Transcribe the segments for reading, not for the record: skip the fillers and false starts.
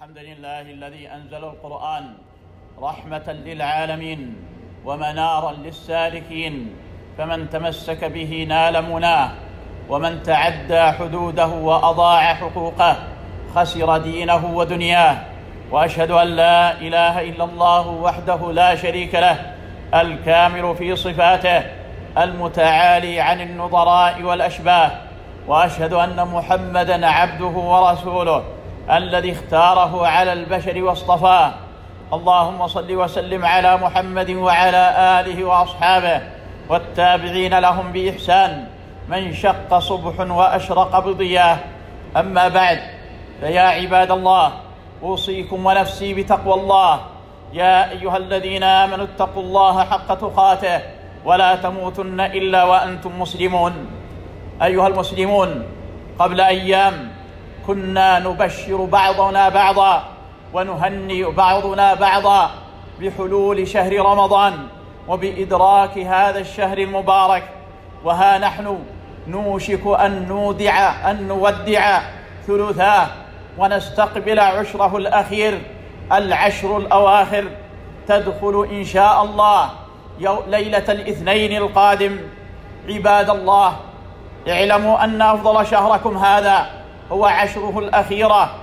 الحمد لله الذي أنزل القرآن رحمة للعالمين ومنارا للسالكين، فمن تمسك به نال مناه، ومن تعدى حدوده وأضاع حقوقه خسر دينه ودنياه. وأشهد أن لا إله إلا الله وحده لا شريك له، الكامل في صفاته، المتعالي عن النظراء والأشباه. وأشهد أن محمدًا عبده ورسوله الذي اختاره على البشر واصطفاه. اللهم صل وسلم على محمد وعلى آله وأصحابه والتابعين لهم بإحسان، من شق صبح وأشرق بضياه. أما بعد، فيا عباد الله، أوصيكم ونفسي بتقوى الله. يا أيها الذين آمنوا اتقوا الله حق تقاته ولا تموتن إلا وأنتم مسلمون. أيها المسلمون، قبل أيام كنا نبشر بعضنا بعضا ونهنئ بعضنا بعضا بحلول شهر رمضان وبإدراك هذا الشهر المبارك، وها نحن نوشك أن نودع ثلثاه ونستقبل عشره الأخير، العشر الأواخر. تدخل إن شاء الله ليلة الاثنين القادم. عباد الله، اعلموا أن أفضل شهركم هذا هو عشره الأخيرة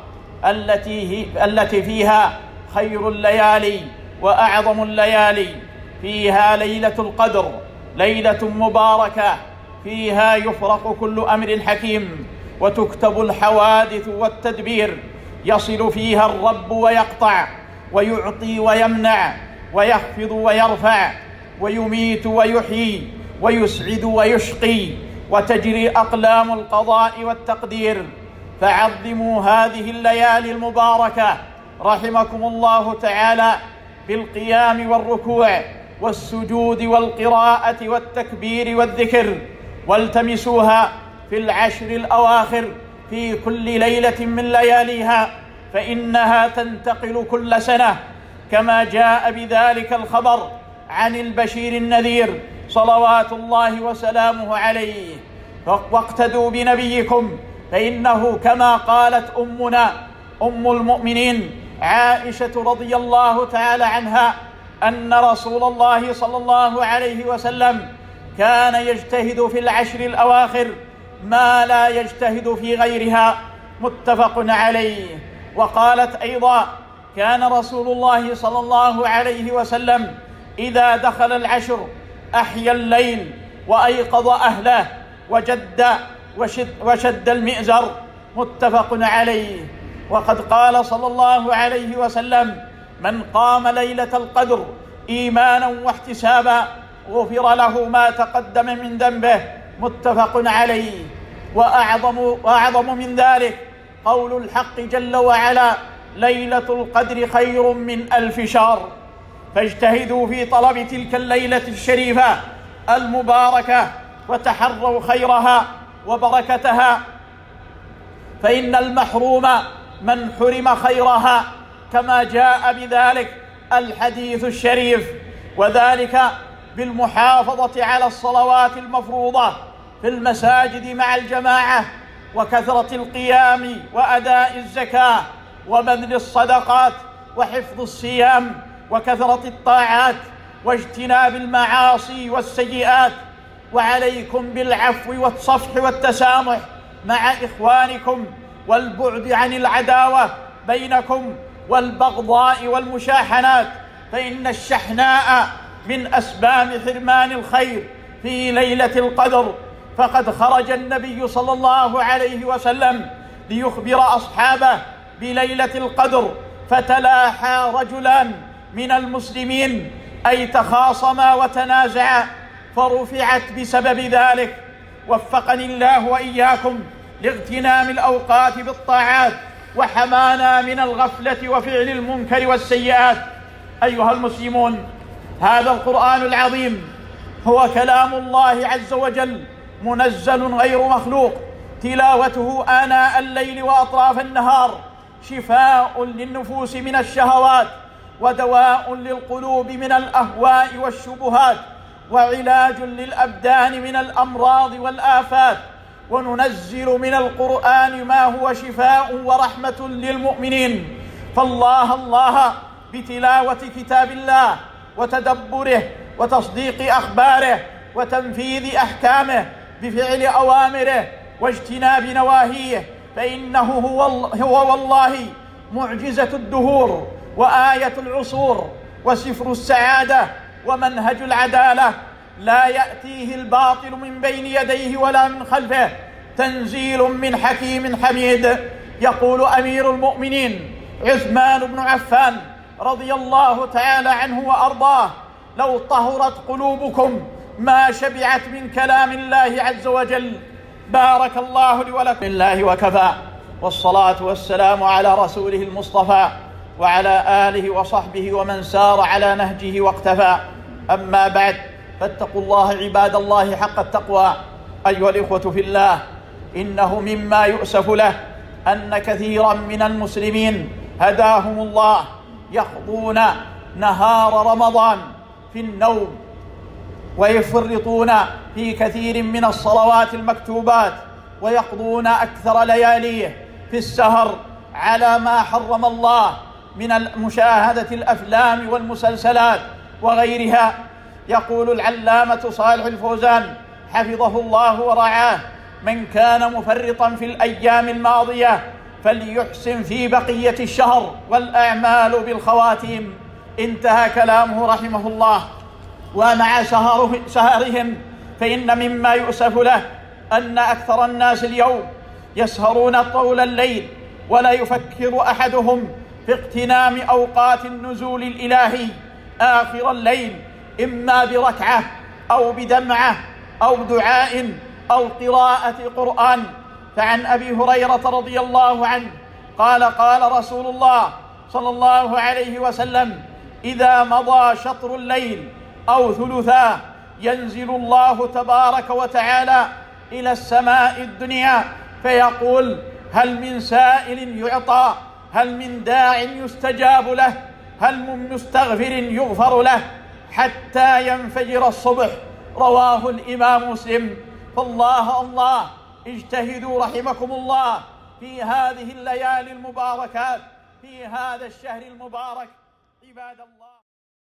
التي فيها خير الليالي وأعظم الليالي. فيها ليلة القدر، ليلة مباركة، فيها يفرق كل أمر حكيم وتكتب الحوادث والتدبير. يصل فيها الرب ويقطع، ويعطي ويمنع، ويخفض ويرفع، ويميت ويحيي، ويسعد ويشقي، وتجري أقلام القضاء والتقدير. فعظموا هذه الليالي المباركة رحمكم الله تعالى بالقيام والركوع والسجود والقراءة والتكبير والذكر، والتمسوها في العشر الأواخر في كل ليلة من لياليها، فإنها تنتقل كل سنة كما جاء بذلك الخبر عن البشير النذير صلوات الله وسلامه عليه. واقتدوا بنبيكم، فإنه كما قالت أمنا أم المؤمنين عائشة رضي الله تعالى عنها أن رسول الله صلى الله عليه وسلم كان يجتهد في العشر الأواخر ما لا يجتهد في غيرها، متفق عليه. وقالت أيضا: كان رسول الله صلى الله عليه وسلم إذا دخل العشر أحيا الليل وأيقظ أهله وشد المئزر، متفق عليه. وقد قال صلى الله عليه وسلم: من قام ليلة القدر إيمانا واحتسابا غفر له ما تقدم من ذنبه، متفق عليه. وأعظم من ذلك قول الحق جل وعلا: ليلة القدر خير من 1000 شهر. فاجتهدوا في طلب تلك الليلة الشريفة المباركة وتحروا خيرها وبركتها، فإن المحروم من حرم خيرها، كما جاء بذلك الحديث الشريف. وذلك بالمحافظة على الصلوات المفروضة في المساجد مع الجماعة، وكثرة القيام وأداء الزكاة وبذل الصدقات وحفظ الصيام وكثرة الطاعات واجتناب المعاصي والسيئات. وعليكم بالعفو والصفح والتسامح مع إخوانكم، والبعد عن العداوة بينكم والبغضاء والمشاحنات، فإن الشحناء من أسباب حرمان الخير في ليلة القدر. فقد خرج النبي صلى الله عليه وسلم ليخبر أصحابه بليلة القدر، فتلاحى رجلان من المسلمين أي تخاصما وتنازعا، فرفعت بسبب ذلك. وفقني الله وإياكم لاغتنام الأوقات بالطاعات، وحمانا من الغفلة وفعل المنكر والسيئات. أيها المسلمون، هذا القرآن العظيم هو كلام الله عز وجل، منزل غير مخلوق. تلاوته آناء الليل وأطراف النهار شفاء للنفوس من الشهوات، ودواء للقلوب من الأهواء والشبهات، وعلاج للأبدان من الأمراض والآفات. وننزل من القرآن ما هو شفاء ورحمة للمؤمنين، فالله الله بتلاوة كتاب الله وتدبره وتصديق أخباره وتنفيذ أحكامه بفعل أوامره واجتناب نواهيه، فإنه هو والله معجزة الدهور وآية العصور وسفر السعادة ومنهج العدالة، لا يأتيه الباطل من بين يديه ولا من خلفه، تنزيل من حكيم حميد. يقول أمير المؤمنين عثمان بن عفان رضي الله تعالى عنه وأرضاه: لو طهرت قلوبكم ما شبعت من كلام الله عز وجل. بارك الله لي ولكم. بالله وكفى، والصلاة والسلام على رسوله المصطفى وعلى آله وصحبه ومن سار على نهجه واقتفى. أما بعد، فاتقوا الله عباد الله حق التقوى. أيها الإخوة في الله، إنه مما يؤسف له أن كثيرا من المسلمين هداهم الله يقضون نهار رمضان في النوم، ويفرطون في كثير من الصلوات المكتوبات، ويقضون أكثر لياليه في السهر على ما حرم الله من مشاهدة الأفلام والمسلسلات وغيرها. يقول العلامة صالح الفوزان حفظه الله ورعاه: من كان مفرطا في الأيام الماضية فليحسن في بقية الشهر، والأعمال بالخواتيم. انتهى كلامه رحمه الله. ومع سهرهم فإن مما يؤسف له أن أكثر الناس اليوم يسهرون طول الليل، ولا يفكر أحدهم في اغتنام أوقات النزول الإلهي آخر الليل، إما بركعة أو بدمعة أو دعاء أو قراءة قرآن. فعن أبي هريرة رضي الله عنه قال: قال رسول الله صلى الله عليه وسلم: إذا مضى شطر الليل أو ثلثاه ينزل الله تبارك وتعالى إلى السماء الدنيا فيقول: هل من سائل يعطى؟ هل من داع يستجاب له؟ هل من مستغفر يغفر له؟ حتى ينفجر الصبح. رواه الإمام مسلم. فالله الله اجتهدوا رحمكم الله في هذه الليالي المباركات، في هذا الشهر المبارك عباد الله.